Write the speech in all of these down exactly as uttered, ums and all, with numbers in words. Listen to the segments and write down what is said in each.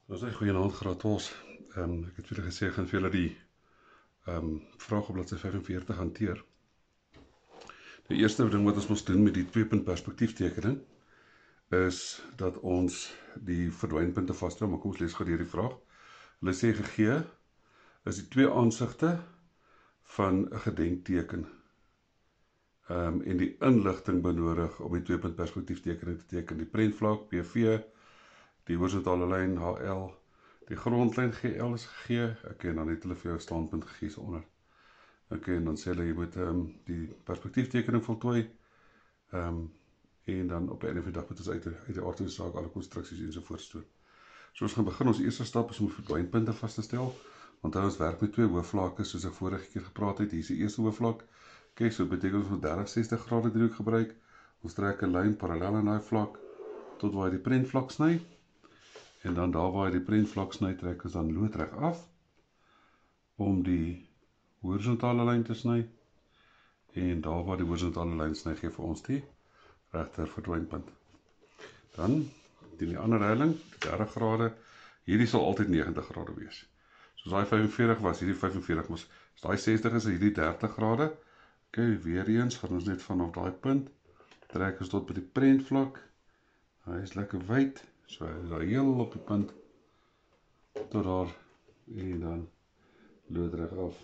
Dat is 'n goeienaand graad ons. Ehm ek het vir julle gesê ek gaan vir julle die ehm vraag op bladsy vyfenveertig hanteer. Die eerste ding wat ons moet doen met die twee-punt perspektieftekening is dat ons die verdwynpunte vasstel, maar kom ons lees gou deur die vraag. Hulle sê gegee is die twee aansigte van 'n gedenkteken. Ehm um, en die inligting benodig om die twee-punt perspektieftekening te teken. Die prentvlak P V, die horisontale lyn H L, die grondlyn G L is gegee. Okay, en dan het hulle vir jou 'n standpunt gegee so onder. Okay, en dan sê hulle jy moet um, die perspektieftekening voltooi. Ehm um, en dan op 'n einde van die dag moet ons uit uit die aard van die saak alle konstruksies ensovoorts doen. So ons gaan begin. Ons eerste stap is om verdwynpunte vas te stel. Onthou ons werk met twee hoofvlakke soos ek vorige keer gepraat het. Hier is die eerste hoofvlak. Okay, so beteken ons moet dertig sestig grade driehoek gebruik. Ons trek 'n lyn parallel aan daai vlak tot waar hy die prentvlak sny. En dan daar waar hy die prentvlak sny, trek ons dan loodreg af om die horisontale lyn te sny. En daar waar die horisontale lyn sny, gee vir ons die regter verdwynpunt. Dan die, die ander helling, dertig grade, hierdie sal altyd negentig grade wees. Soos daai vyfenveertig was, hierdie vyfenveertig was, as daai sestig is, hierdie dertig grade. Okay, weer eens, gaan ons net vanaf daai punt, trek ons tot by die prentvlak. Hy is lekker wyd, so hy is daar heel op die punt, tot daar, en dan loodreg af,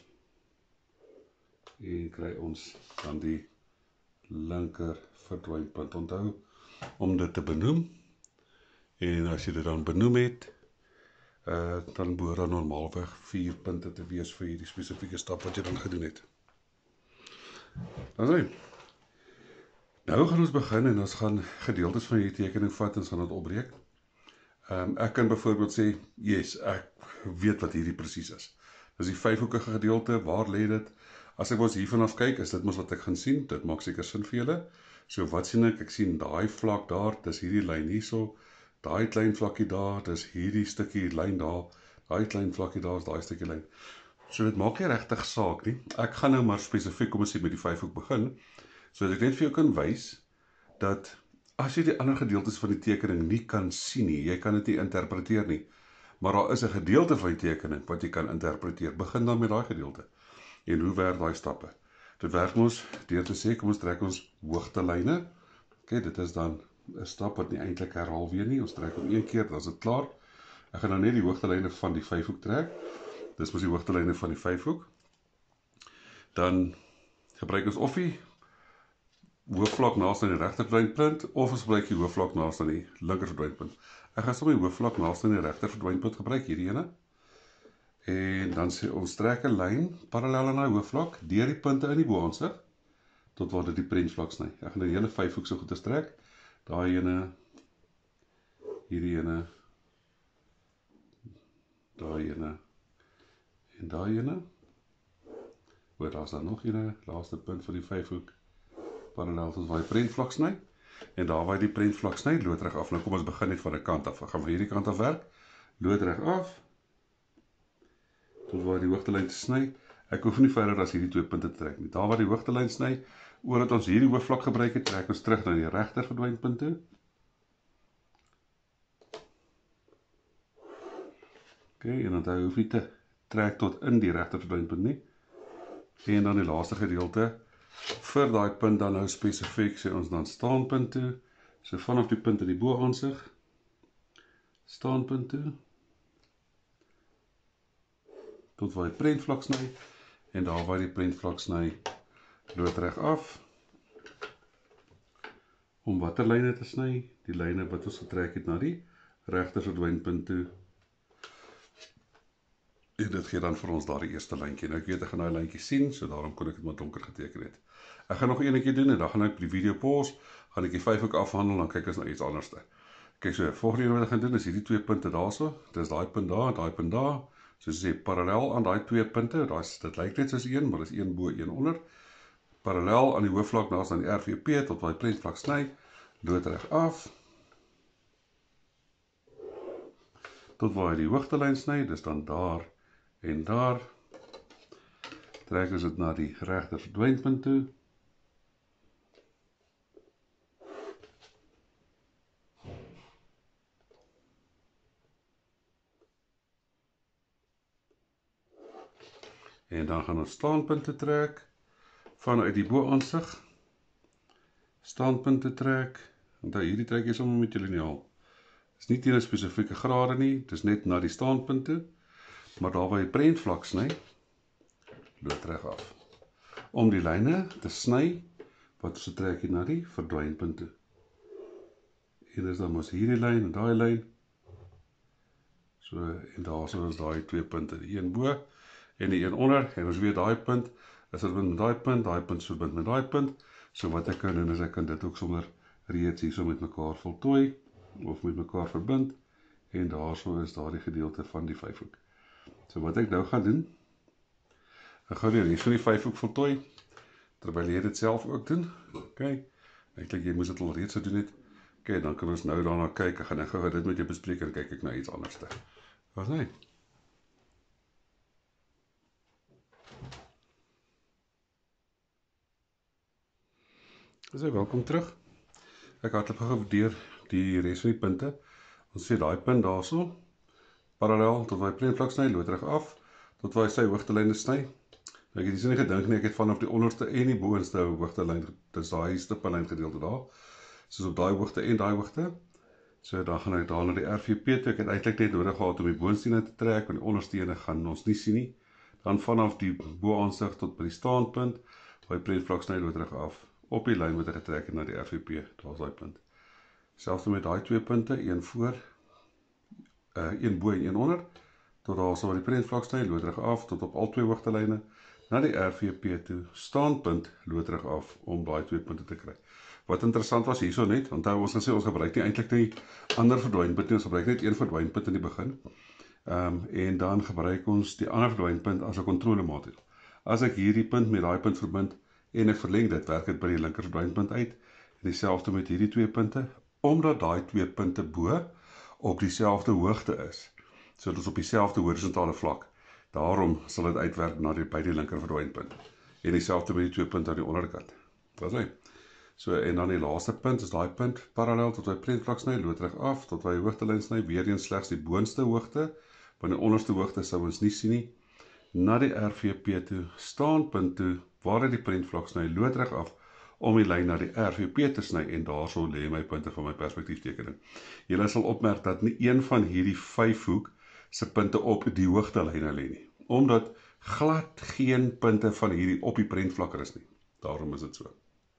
en kry ons dan die linker verdwynpunt. Onthou om dit te benoem, en as jy dit dan benoem het, uh, dan behoort dan normaalweg vier punte te wees vir hierdie spesifieke stap wat jy dan gedoen het. Dan sê, nou gaan ons begin en ons gaan gedeeltes van hierdie tekening vat en ons gaan dit opbreek. Um, ek kan byvoorbeeld sê, yes, ek weet wat hierdie presies is. Dis die vyfhoekige gedeelte, waar lê dit? As ek ons hier vanaf kyk, is dit mos wat ek gaan sien, dit maak seker sin vir julle. So wat sien ek? Ek sien daai vlak daar, dis hierdie lyn hierso, daai klein vlakkie daar, dis hierdie stukkie lyn daar, daai klein vlakkie daar is daai stukkie lyn. So dit maak nie regtig saak nie. Ek gaan nou maar spesifiek, kom ons sê met die vyfhoek begin, sodat ek net vir jou kan wys, dat as jy die ander gedeeltes van die tekening nie kan sien nie, jy kan dit nie interpreteer nie, maar daar is 'n gedeelte van die tekening wat jy kan interpreteer. Begin dan met daai gedeelte. En hoe werk daai stappe? Dit werk ons deur te sê, kom ons trek ons hoogtelyne. Okay, dit is dan 'n stap wat nie eintlik herhaal weer nie. Ons trek hom een keer, dan is dit klaar. Ek gaan nou net die hoogtelyne van die vyfhoek trek. Dis mos die hoogtelyne van die vyfhoek. Dan gebruik ons of die hoofvlak naaste aan die regter verdwynpunt, of ons gebruik die hoofvlak naaste aan die linker verdwynpunt. Ek gaan sommer die hoofvlak naaste aan die regter verdwynpunt gebruik, hierdie ene. En dan sê ons trek 'n lyn parallel aan daai hoofvlak deur die punte in die bo-aansig tot waar dit die prentvlak sny. Ek gaan die hele vyfhoek so goed trek. Daai ene, hierdie ene, daai ene en daai ene. O, daar's dan nog ene, laaste punt van die vyfhoek parallel tot waar die prentvlak sny. En daar waar die prentvlak sny, loodreg af. Nou kom ons begin net van 'n kant af. Ek gaan van hierdie kant af werk. Loodreg af tot waar die hoogtelyn te sny. Ek hoef nie verder as hierdie twee punte te trek nie. Daar waar die hoogtelyn sny, oordat ons hierdie hoofvlak gebruik het, trek ons terug na die regter verdwynpunt toe. Okay, en dan hoef jy te trek tot in die regter verdwynpunt nie. En dan die laaste gedeelte, vir daai punt dan nou spesifiek, sê ons dan staanpunt toe. So vanaf die punt in die bo-aansig, staanpunt toe, tot waar die prentvlak sny, en daar waar die prentvlak sny, loodreg af, om watter lyne te sny, die lyne wat ons getrek het na die regter verdwynpunt toe, en dit gee dan vir ons daar die eerste lyntjie. Nou ek weet ek gaan daai lyntjie sien, so daarom kon ek dit maar donker geteken het. Ek gaan nog eenetjie doen en dan gaan ek die video pause, gaan ek die vyfhoek afhandel, dan kyk ons na iets anderste. Kyk so, volgende wat ek gaan doen is hierdie twee punte daarso, dis daai punt daar en daai punt daar, soos jy sê, parallel aan daai twee punte, daai dit lyk net soos een, maar dis een bo, een onder. Parallel aan die hoofvlak naas aan die R V P tot waar die prentvlak sny, loodreg af, tot waar hy die hoogtelyn sny, dis dan daar en daar. Trek ons dit na die regter verdwynpunt toe. En dan gaan ons staanpunte trek vanuit die bo-aansig. Staanpunte trek, want hierdie trek jy sommer met jou liniaal. Dit is nie teen 'n spesifieke grade nie, dit is net na die staanpunte, maar daar waar jy prentvlak sny, loodreg af. Om die lyne te sny, wat so trek jy na die verdwynpunt toe. En dis dan mos hierdie lyn en daai lyn. So, en daar so is daai twee punte, die een bo en die een onder, en ons weet daai punt is verbind met daai punt, daai punt is verbind met daai punt. So wat ek kan doen is ek kan dit ook sommer reeds hierso met mekaar voltooi, of met mekaar verbind, en daarso is daardie gedeelte van die vyfhoek. So wat ek nou gaan doen, ek gaan weer hierso die vyfhoek voltooi, terwyl jy dit self ook doen. Ok, eintlik jy moes dit al reeds gedoen het. Ok, dan kan ons nou daarna kyk, ek gaan ek gou dit met jou bespreek en kyk ek na iets anders te. Was nie? So, welkom terug. Ek het gou deur die res van die punte. Ons sê daai punt daarso, parallel tot waar die prentvlak sny, loodreg af, tot waar hy sy hoogtelyne sny. Ek het hier nie gedink nie, ek het vanaf die onderste en die boonste hoogtelyn, dis daai stippellyn gedeelte daar, soos op daai hoogte en daai hoogte. So dan gaan ek daar na die R V P toe, ek het eintlik net nodig gehad om die boonste te trek, want die onderste ene gaan ons nie sien nie. Dan vanaf die bo-aansig tot by die staanpunt, waar die prentvlak sny loodreg af, op die lyn wat ek getrek het na die R V P, daar is daai punt. Selfs met daai twee punte, een voor, uh, een bo en een onder, tot daar so waar die prentvlak sny loodreg af, tot op al twee hoogtelyne, na die R V P toe, staanpunt loodreg af, om daai twee punte te kry. Wat interessant was hierso net, want ons gesê ons gebruik nie eintlik nie ander verdwynpunt nie, ons gebruik net een verdwynpunt in die begin. Um, en dan gebruik ons die ander verdwynpunt as 'n kontrolemaatreël. As ek hierdie punt met daai punt verbind en ek verleng dit, werk dit by die linker verdwynpunt uit. En dieselfde met hierdie twee punte, omdat daai twee punte bo op dieselfde hoogte is. So dit is op dieselfde horisontale vlak. Daarom sal dit uitwerk na die by die linker verdwynpunt. En dieselfde met die twee punte aan die onderkant. Wat sê? So, en dan die laaste punt is daai punt, parallel tot waar die prentvlak sny, loodreg af, tot waar die hoogtelyn sny, weer eens slegs die boonste hoogte, want die onderste hoogte sou ons nie sien nie, na die R V P toe, staanpunt toe, waar die prentvlak sny, loodreg af, om die lyn na die R V P te sny, en daar sal lê my punte van my perspektieftekening. Julle sal opmerk dat nie een van hierdie vyfhoek se punte op die hoogtelyne lê nie, omdat glad geen punte van hierdie op die prentvlak is nie. Daarom is dit so.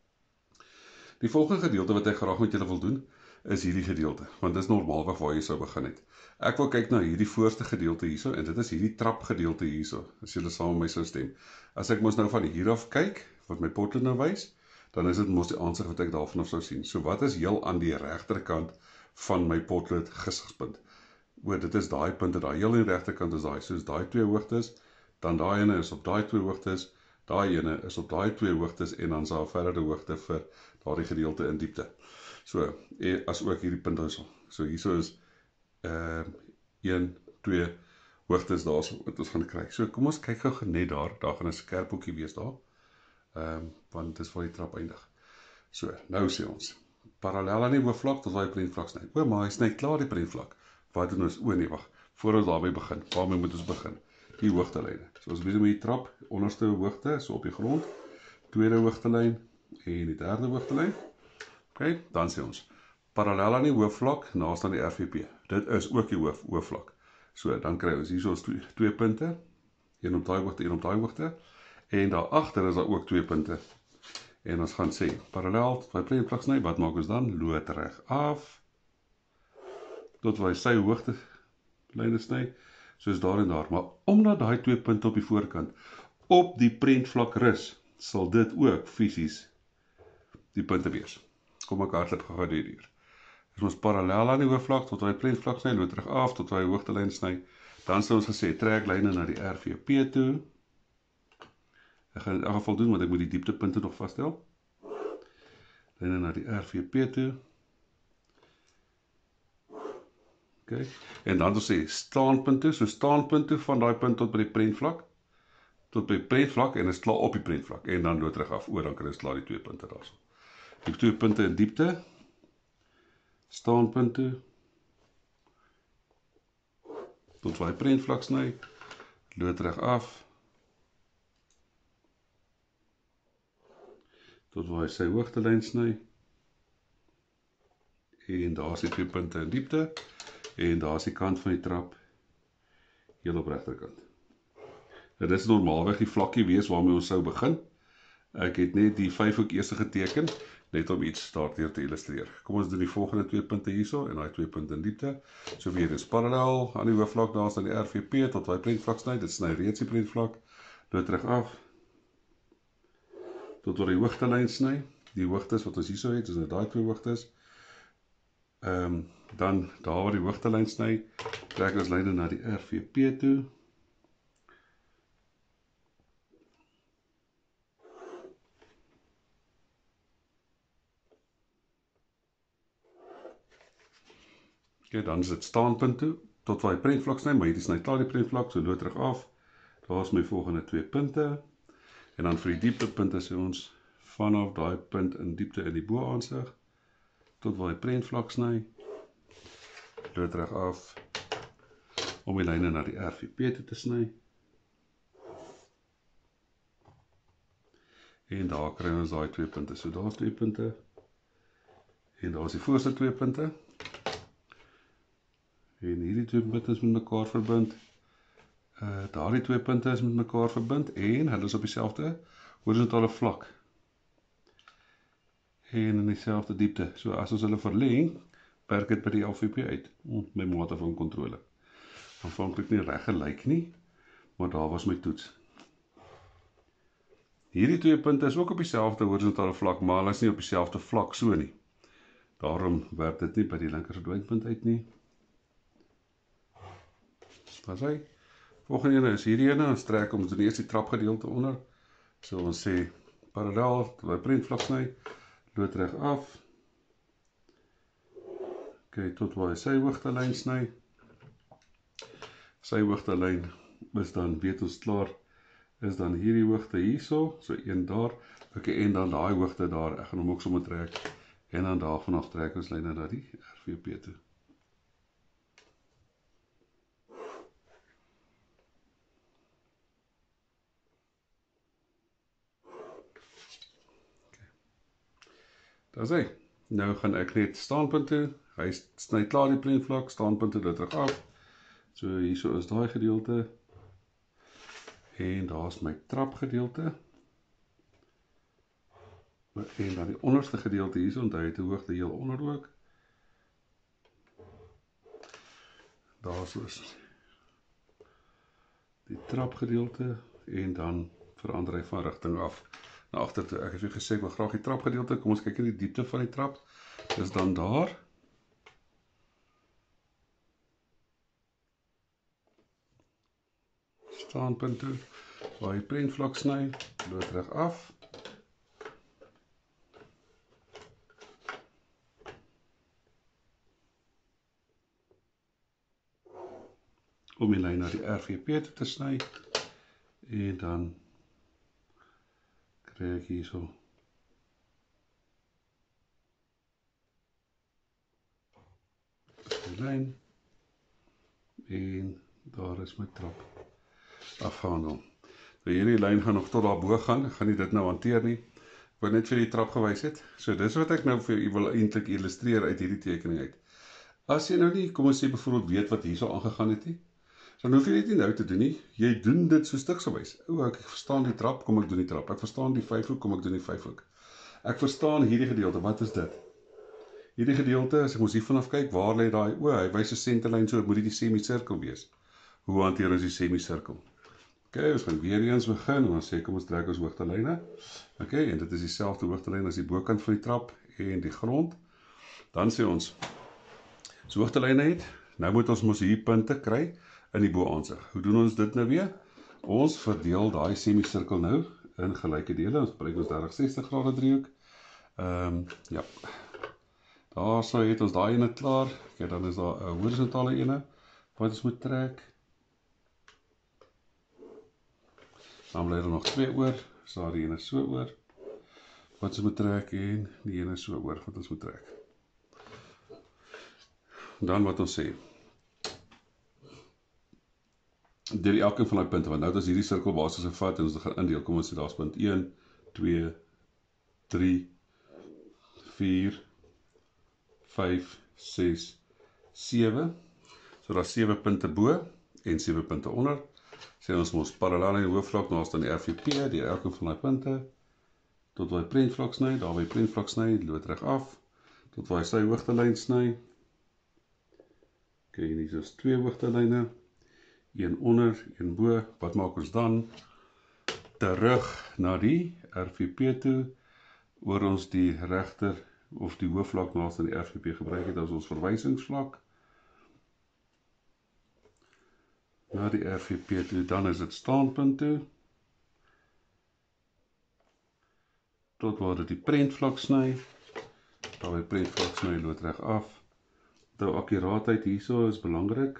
Die volgende gedeelte wat ek graag met julle wil doen, is hierdie gedeelte, want dit is normaalweg waar jy sou begin het. Ek wil kyk na hierdie voorste gedeelte hierso, en dit is hierdie trap gedeelte hierso, as julle saam met my sou stem. As ek mos nou van hier af kyk, wat my potlood nou wys, dan is dit mos die aansig wat ek daarvan af sou sien. So wat is heel aan die regterkant van my potlood gesigspunt? O, dit is daai punte, daai heel aan die regterkant is daai, soos daai twee hoogtes, dan daai ene is op daai twee hoogtes, daai ene is op daai twee hoogtes, en dan is daar 'n verdere hoogte vir daardie gedeelte in diepte. So, as ook hierdie punt hierso. So hierso is uh, een, twee hoogtes daar so, wat ons gaan kry. So kom ons kyk gou net daar, daar gaan 'n skerp hoekie wees daar, um, want dit is waar die trap eindig. So, nou sê ons, parallel aan die hoofvlak tot waar die prentvlak sny. O, maar hy sny klaar die prentvlak. Wat doen ons? O nee, wag, voor ons daarmee begin, waarmee moet ons begin? Die hoogtelyne. So ons besig met die trap, onderste hoogte, so op die grond, tweede hoogtelyn, en die derde hoogtelyn. Ok, dan sê ons, parallel aan die hoofvlak, naast aan die R V P. Dit is ook die hoof, hoofvlak. So, dan kry ons hier ons twee, twee punte, een op daai hoogte, een op daai hoogte, en daar agter is daar ook twee punte. En ons gaan sê, parallel, waar die prentvlak sny, wat maak ons dan? Loodreg af, tot waar sy hoogte lyne sny, soos daar en daar. Maar omdat daai twee punte op die voorkant op die prentvlak rus, sal dit ook fisies die punte wees. Kom ek hardloop gou deur hier. As ons parallel aan die hoofvlak tot waar die prentvlak sny, loodreg af tot waar die hoogtelyn sny, dan sou ons gesê trek lyne na die R V P toe. Ek gaan in elk geval doen want ek moet die dieptepunte nog vasstel. Lyne na die R V P toe. Okay. En dan ons sê staanpunt toe, so staanpunt toe van daai punt tot by die prentvlak, tot by die prentvlak en is klaar op die prentvlak en dan loodreg af oor, dan kan ons klaar die twee punte daarso. Die twee punte in diepte, staanpunt toe, tot waar die prentvlak sny, loodreg af, tot waar hy sy hoogtelyn sny. En daar is die twee punte in diepte. En daar is die kant van die trap heel op regterkant. Nou, dit is normaalweg die vlakkie wees waarmee ons sou begin. Ek het net die vyfhoek eers geteken, net om iets daardeur te illustreer. Kom ons doen die volgende twee punte hierso, en daai twee punte in diepte. So weer is parallel aan die hoofvlak, daar staan die R V P tot daai prentvlak sny, dit sny reeds die prentvlak, loop terug af, tot waar die hoogtelyn sny, die hoogtes wat ons hierso het, is nou daai twee hoogtes. Um, dan daar waar die hoogtelyn sny, trek ons lyne na die R V P toe. Okay, dan is dit staanpunt toe, tot waar die prentvlak sny, maar hierdie sny klaar die prentvlak, so loop terug af. Daar is my volgende twee punte. En dan vir die dieptepunte sê ons vanaf daai punt in diepte in die bo-aansig tot waar die prentvlak sny, loop terug af om die lyne na die R V P toe te sny. En daar kry ons daai twee punte. So daar is twee punte. En daar is die voorste twee punte. En hierdie twee punte is met mekaar verbind. Uh, daardie twee punte is met mekaar verbind en hulle is op dieselfde horisontale vlak. En in dieselfde diepte. So as ons hulle verleng, werk dit by die L V P uit, my mate van kontrole. Aanvanklik nie reg gelyk nie, maar daar was my toets. Hierdie twee punte is ook op dieselfde horisontale vlak, maar hulle is nie op dieselfde vlak so nie. Daarom werk dit nie by die linker verdwynpunt uit nie. Daar is hy. Volgende ene is hierdie ene, ons trek ons doen eers die trapgedeelte onder. So ons sê parallel, by prentvlak sny, loop terug af. Ok, tot waar hy sy hoogtelyn sny. Sy hoogtelyn is dan, weet ons klaar, is dan hierdie hoogte hierso, so een daar, ok, en dan daai hoogte daar, ek gaan hom ook sommer trek, en dan daar vanaf trek ons lyne na die R V P toe. Daar is hy. Nou gaan ek net staanpunt toe, hy sny klaar die prentvlak, staanpunt toe, loop terug af. So hierso is daai gedeelte. En daar is my trapgedeelte. En dan die onderste gedeelte hierso, want hy het die hoogte heel onder ook. Daar is die trapgedeelte en dan verander hy van rigting af. Na agter toe, ek het weer gesê, ek wil graag die trapgedeelte, kom ons kyk in die diepte van die trap, dis dan daar. Staanpunt toe, waar die prentvlak sny, loop terug af. Om die lyn na die R V P toe te sny, en dan kry ek hier so die lyn, en daar is my trap afgehandel. Nou hierdie lyn gaan nog tot daarbo gaan, ek gaan nie dit nou hanteer nie, ek wil net vir die trap gewys het. So dis wat ek nou vir u wil eintlik illustreer uit hierdie tekening uit. As jy nou nie, kom ons sê byvoorbeeld weet wat hierso aangegaan het nie, dan hoef jy dit nie nou te doen nie, jy doen dit so stiksgewys. O, ek verstaan die trap, kom ek doen die trap. Ek verstaan die vyfhoek, kom ek doen die vyfhoek. Ek verstaan hierdie gedeelte, wat is dit? Hierdie gedeelte, as ek moes hier vanaf kyk, waar lê daai, o, hy wys 'n senterlyn, so moet dit die semicirkel wees. Hoe hanteer ons die semicirkel? Ok, ons gaan weer eens begin, en ons sê, kom ons trek ons hoogtelyne. Ok, en dit is dieselfde hoogtelyn as die bokant van die trap en die grond. Dan sê ons, so hoogtelyne het, nou moet ons mos hier punte kry in die bo-aansig. Hoe doen ons dit nou weer? Ons verdeel daai semicirkel nou in gelyke dele. Ons gebruik ons dertig sestig grade driehoek. Ehm um, ja. Daar so het ons daai ene klaar. Okay, dan is daar 'n horisontale ene wat ons moet trek. Dan bly er nog twee oor. So daar die ene so oor wat ons moet trek en die ene so oor wat ons moet trek. Dan wat ons sê, deur elkeen van die punte, want nou as hierdie sirkel basis gevat en ons gaan indeel, kom ons sê daar is punt een, twee, drie, vier, vyf, ses, sewe. So daar is sewe punte bo en sewe punte onder. Sê ons mos parallel in die hoofvlak, nou is dan die R V P, die elke van die punte, tot waar die prentvlak sny, daar waar die prentvlak sny, loodreg af, tot waar hy sy hoogtelyn sny. Ok, en hier is twee hoogtelyne, een onder, een bo. Wat maak ons dan? Terug na die R V P toe, oor ons die regter of die hoofvlak naast in die R V P gebruik het as ons verwysingsvlak. Na die R V P toe, dan is dit staanpunt toe, tot waar dit die prentvlak sny, daar waar die prentvlak sny, loodreg af. De akkuraatheid hierso is belangrik.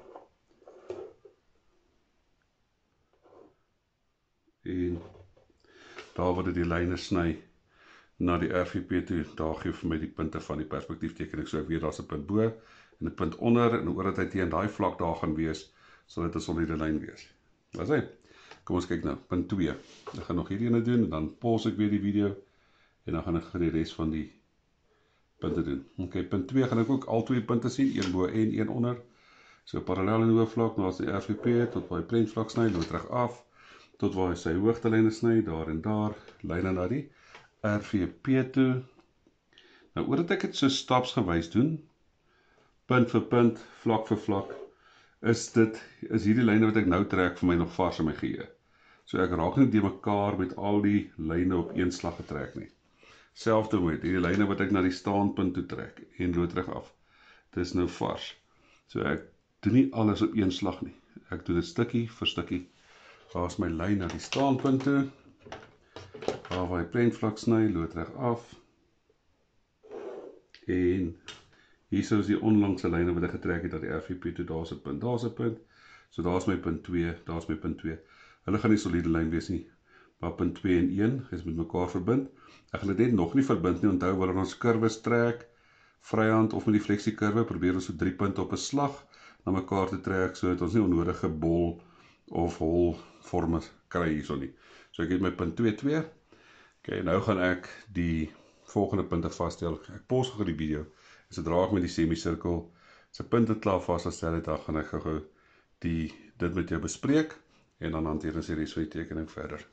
En daar waar dit die lyne sny, na die R V P toe, daar gee vir my die punte van die perspektieftekening. So ek weet daar's 'n punt bo en 'n punt onder, en oordat hy teen daai vlak daar gaan wees, sal dit 'n soliede lyn wees. Wat sê? Kom ons kyk nou, punt twee. Ek gaan nog hierdie ene doen, en dan pause ek weer die video, en dan gaan ek die res van die punte doen. Ok, punt twee gaan ek ook al twee punte sien, een bo en een onder. So parallel in die hoofvlak, naast die R V P, tot waar die prentvlak sny, loodreg af, tot waar hy sy hoogtelyne sny, daar en daar, lyne na die R V P toe. Nou, oordat ek dit so stapsgewys doen, punt vir punt, vlak vir vlak, is dit, is hierdie lyne wat ek nou trek vir my nog vars in my geheue. So ek raak nie die mekaar met al die lyne op een slag getrek nie. Selfde met hierdie lyne wat ek na die staanpunt toe trek, en loodreg af. Dit is nou vars. So ek doen nie alles op een slag nie. Ek doen dit stukkie vir stukkie. Daar is my lyn na die staanpunt toe, daar waar die prentvlak sny, loodreg af, en hier is die onlangse lyne wat ek getrek het dat die R V P toe, daar is 'n punt, daar is 'n punt, so daar is my punt twee, daar is my punt twee. Hulle gaan nie soliede lyn wees nie, maar punt twee en een is met mekaar verbind. Ek gaan dit net nog nie verbind nie, onthou wanneer ons kurwes trek, vryhand of met die fleksiekurwe, probeer ons so drie punte op 'n slag na mekaar te trek, sodat ons nie onnodige bol of hol vorme kry hierso nie. So ek het my punt twee twee. Ok, nou gaan ek die volgende punte vasstel. Ek pause gou die video. Sodra ek met die semicirkel se punte klaar vasgestel het, dan gaan ek gou die dit met jou bespreek en dan hanteer ons die res van die tekening verder.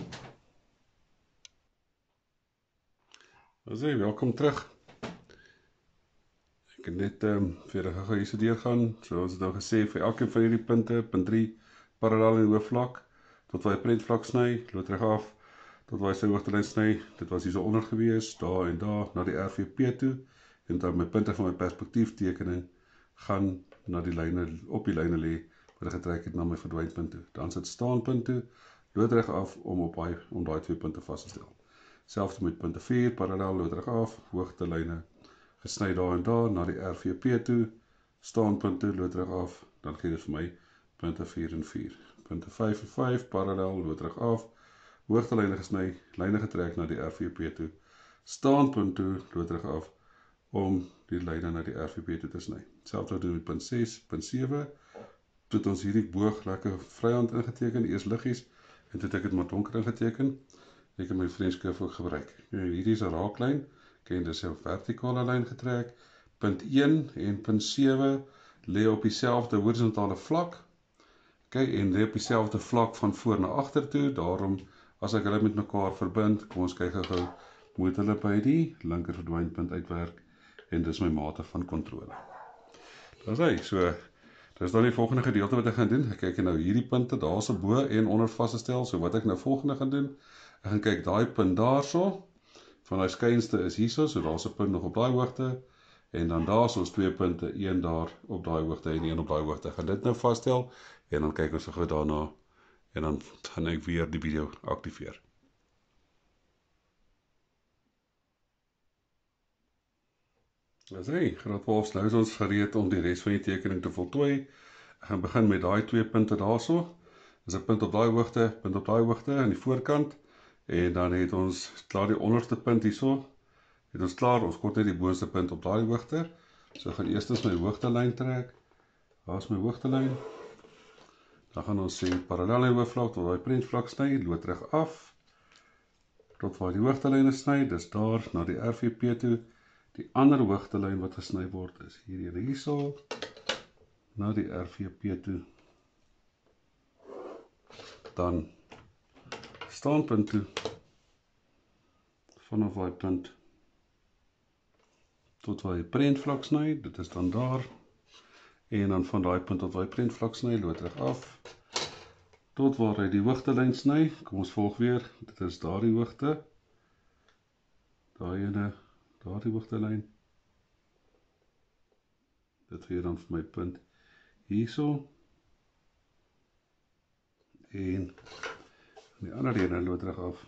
Also, welkom terug. Ek het net um, vir gou hier so deurgaan. So ons het nou gesê vir elkeen van hierdie punte, punt drie, parallel in die hoofvlak, tot waar die prentvlak sny, loodreg af, tot waar hy sy hoogtelyn sny, dit was hier so onder gewees, daar en daar, na die R V P toe, en dan my punte van my perspektieftekening gaan na die lyne, op die lyne lê, wat ek getrek het na my verdwynpunt toe. Dan sit staanpunt toe, loodreg af, om op daai om daai twee punte vas te stel. Selfs met punte vier, parallel, loodreg af, hoogtelyne, gesny daar en daar, na die R V P toe, staanpunt toe, loodreg af, dan gee dit vir my punte vier en vier. Punte vyf en vyf, parallel, loodreg af, hoogtelyne gesny, lyne getrek na die R V P toe, staanpunt toe, loodreg af, om die lyne na die R V P toe te sny. Selfs doen met punt ses, punt sewe, toe ons hierdie boog lekker vryhand ingeteken, eers liggies, en toe het ek dit maar donker ingeteken. Ek het my French curve ook gebruik. Hierdie is 'n raaklyn, ken dis 'n vertikale lyn getrek. Punt een en punt sewe lê op dieselfde horisontale vlak. Okay, en lê op dieselfde vlak van voor na agter toe. Daarom as ek hulle met mekaar verbind, kom ons kyk gou, moet hulle by die linker verdwynpunt uitwerk, en dis my mate van kontrole. Dis hy, so dis dan die volgende gedeelte wat ek gaan doen. Ek kyk nou hierdie punte, daar's 'n bo en onder vasgestel. So wat ek nou volgende gaan doen, ek gaan kyk daai punt daarso, van daai skynste is hierso, so daar's 'n punt nog op daai hoogte, en dan daar's ons twee punte, een daar op daai hoogte en een op daai hoogte. Ek gaan dit nou vasstel, en dan kyk ons gou daarna, en dan gaan ek weer die video aktiveer. Dis hy, graad twaalf, nou is ons gereed om die res van die tekening te voltooi. Ek gaan begin met daai twee punte daarso. Dis 'n punt op daai hoogte, punt op daai hoogte aan die voorkant, en dan het ons klaar die onderste punt hierso. Het ons klaar, ons kort net die boonste punt op daai hoogte. So gaan eerstens my hoogtelyn trek. Daar is my hoogtelyn. Dan gaan ons sê parallel in die hoofvlak tot daai prentvlak sny, loodreg af. tot waar die hoogtelyn sny, dis daar na die R V P toe. Die ander hoogtelyn wat gesny word is hierdie hierso na die R V P toe. Dan staanpunt toe vanaf daai punt tot waar die prentvlak sny, dit is dan daar, en dan van daai punt tot waar die prentvlak sny, loodreg af, tot waar hy die hoogtelyn sny. Kom ons volg weer, dit is daar die hoogte, daai ene, daar die hoogtelyn, dit weer dan vir my punt hierso, en die ander ene loodreg af,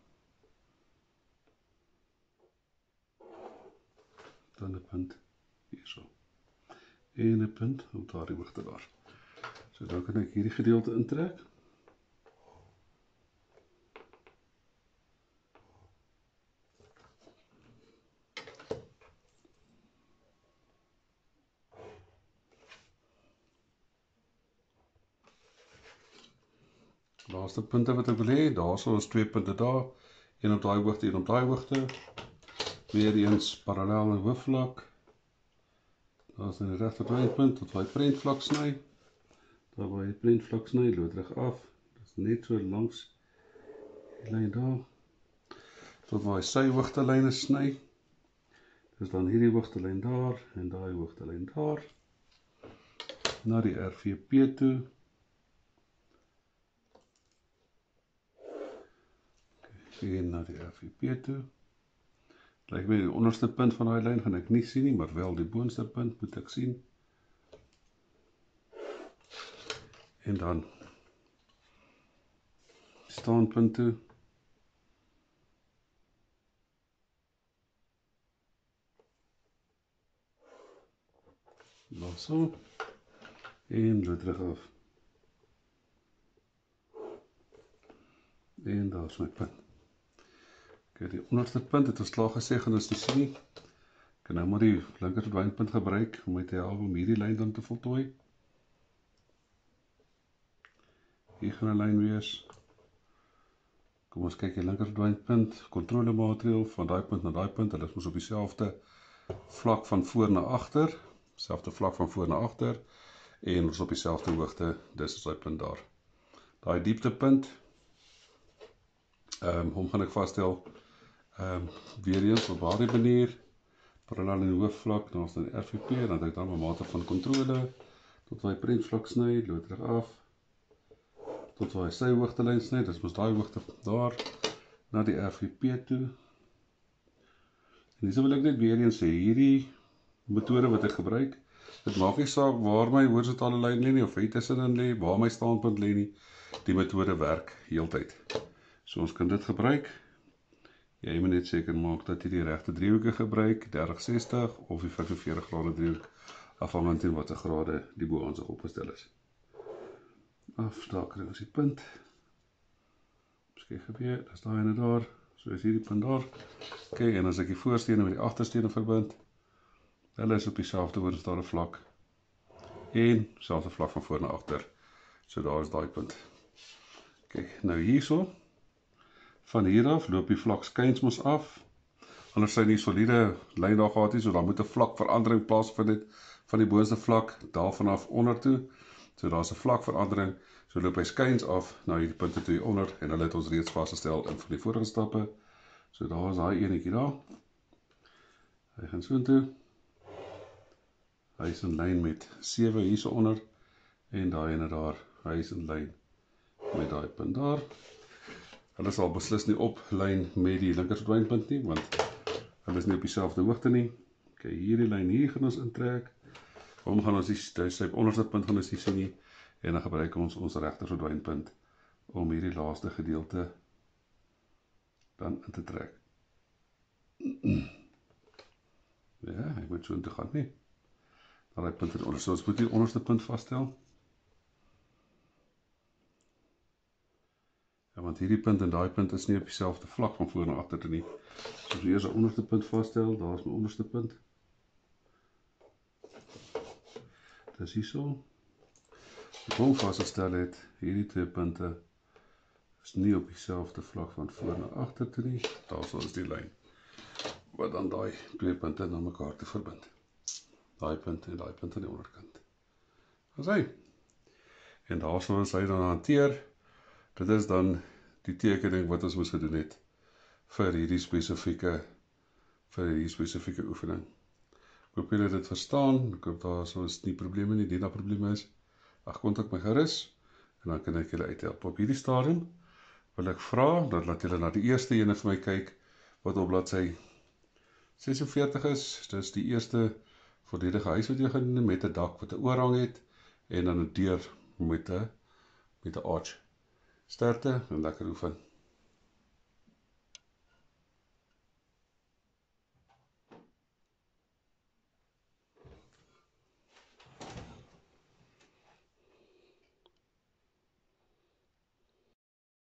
dan 'n punt hierso, en 'n punt op daardie hoogte daar. So dan kan ek hierdie gedeelte intrek. Laaste punte wat ek wil hê, daarso is twee punte daar, een op daai hoogte, een op daai hoogte. Weer eens parallel in hoofvlak. Daar is 'n regte prenpunt tot waar die prentvlak sny. Daar waar die prentvlak sny, loodreg af. Dit is net so langs die lyn daar. Tot waar die sy hoogtelyne sny. Dis dan hierdie hoogtelyn daar en daai hoogtelyn daar. Na die R V P toe. En na die R V P toe. Lyk my die onderste punt van daai lyn gaan ek nie sien nie, maar wel die boonste punt moet ek sien. En dan staanpunt toe. Daar so. En loodreg af. En daar is my punt. Okay, die onderste punt het ons klaar gesê, gaan ons nie sien nie. Ek kan nou maar die linker verdwynpunt gebruik om my te help om hierdie lyn dan te voltooi. Hier gaan 'n lyn wees. Kom ons kyk die linker verdwynpunt, kontrolemaatreël van daai punt na daai punt, hulle is mos op dieselfde vlak van voor na agter, selfde vlak van voor na agter, en ons op dieselfde hoogte, dis is daai punt daar. Daai dieptepunt, ehm um, hom gaan ek vasstel, ehm um, weer eens op daardie manier, parallel in die hoofvlak, dan is dan die R V P, dan het ek dan 'n mate van kontrole, tot waar die prentvlak sny, loodreg af, tot waar hy sy hoogtelyn sny, dis mos daai hoogte daar, na die R V P toe. En hierso wil ek net weer eens sê, hierdie metode wat ek gebruik, dit maak nie saak waar my horisontale lyn lê nie, of hy tussenin lê, waar my staanpunt lê nie, die metode werk heeltyd. So ons kan dit gebruik. Jy moet net seker maak dat jy die regte driehoeke gebruik, dertig sestig of die vyf en veertig grade driehoek, afhangend van watter grade die bo-aansig opgestel is. Af, daar kry ons die punt. Miskien gebeur, dis daai ene daar, so is hierdie punt daar. Ok, en as ek die voorstene met die agterstene verbind, hulle is op dieselfde horisontale vlak, en selfde vlak van voor na agter. So daar is daai punt. Kyk, nou hierso, van hier af loop die vlak skuins mos af, anders sy die soliede lyn daar gehad nie, so dan moet 'n vlak verandering plaasvind het van die boonste vlak daarvan af onder toe. So daar's 'n vlak verandering, so loop hy skuins af na hierdie punte toe hieronder, en hulle het ons reeds vasgestel in van die vorige stappe. So daar is daai enetjie daar. Hy gaan soontoe. Hy is in lyn met sewe hierso onder, en daai ene daar, hy is in lyn met daai punt daar. Hulle sal beslis nie op lyn met die linker verdwynpunt nie, want hulle is nie op dieselfde hoogte nie. Ok, hierdie lyn hier gaan ons intrek. Hom gaan ons die sy onderste punt gaan ons nie sien nie, en dan gebruik ons ons regter verdwynpunt om hierdie laaste gedeelte dan in te trek. Ja, ek moet so intoe gaan nie. Daai punt het onder, so ons moet die onderste punt vasstel. Ja, want hierdie punt en daai punt is nie op dieselfde vlak van voor na agter toe nie. So ons eers 'n onderste punt vasstel, daar is my onderste punt. Dis hierso. As ek hom vasgestel het, hierdie twee punte is nie op dieselfde vlak van voor na agter toe nie. Daarso is die lyn wat dan daai twee punte na mekaar te verbind. Daai punt en daai punt aan die onderkant. Dis hy. En daarso is hy dan hanteer. Dit is dan die tekening wat ons moes gedoen het vir hierdie spesifieke vir hierdie spesifieke oefening. Ek hoop julle dit verstaan. Ek hoop daar so is nie probleme nie, die daar probleme is. Ag, kontak my gerus en dan kan ek julle uithelp. Op hierdie stadium wil ek vra dat laat julle na die eerste ene vir my kyk wat op bladsy sesenveertig is. Dis die eerste volledige huis wat jy gaan doen met 'n dak wat 'n oorhang het en dan 'n deur met 'n met 'n arch. Sterkte en lekker oefen.